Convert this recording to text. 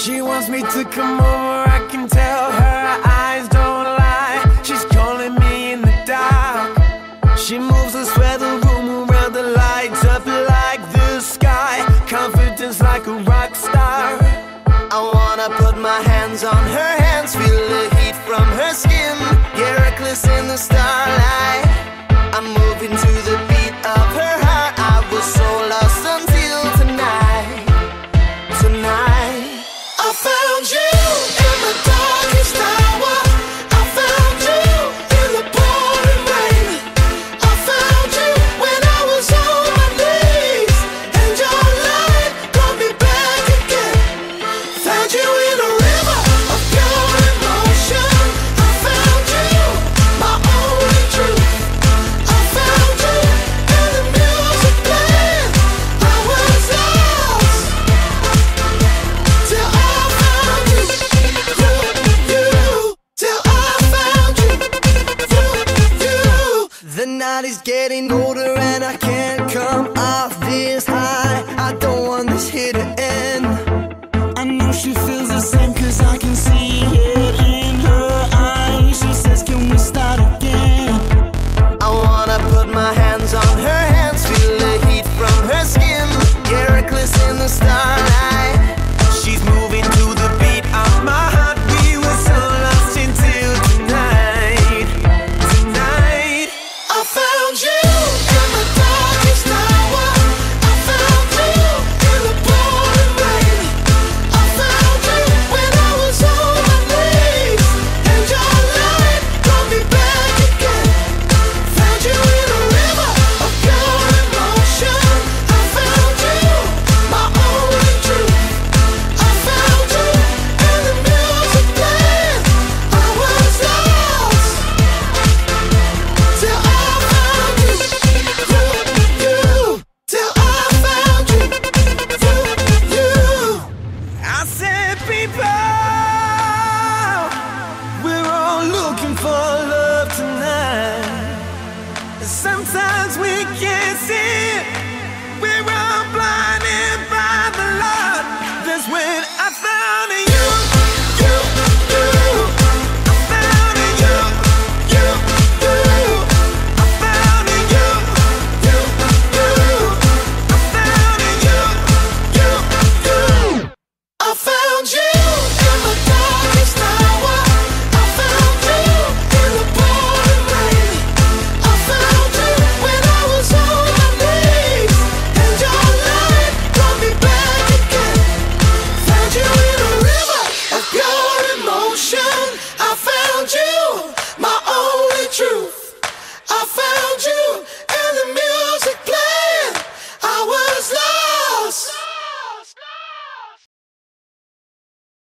She wants me to come over, I can tell her eyes don't lie. She's calling me in the dark. She moves us where the room around the lights up like the sky. Confidence like a rock star. I wanna put my hands on her hands, feel the heat from her skin. Get reckless in the starlight. I'm moving to the beat of her heart. I was so lost until tonight. Tonight I found you in the darkest hour. I found you in the pouring rain. I found you when I was on my knees, and your light brought me back again. Found you in a river of pure emotion. I found you, my only truth. I found you in the music playing. I was lost till I found you. Till I found you. The night is getting older and I can't come off this high. I don't want this here to end. I know she feels the same, cause I can see it in her eyes. She says, can we start again? I wanna put my hands on her hands, feel the heat from her skin. Get reckless in the starlight. She's moving to the beat of my heart. We were so lost until tonight. Tonight I found you in the darkest hour. I found you in the pouring rain. I found you when I was on my knees, and your light brought me back again. Found you in a river of pure emotion. I found you, my only truth. I found you in the music playing. I was lost till I found you. Till I found you. I said, people, we're all looking for love tonight. Sometimes we can't see it. We're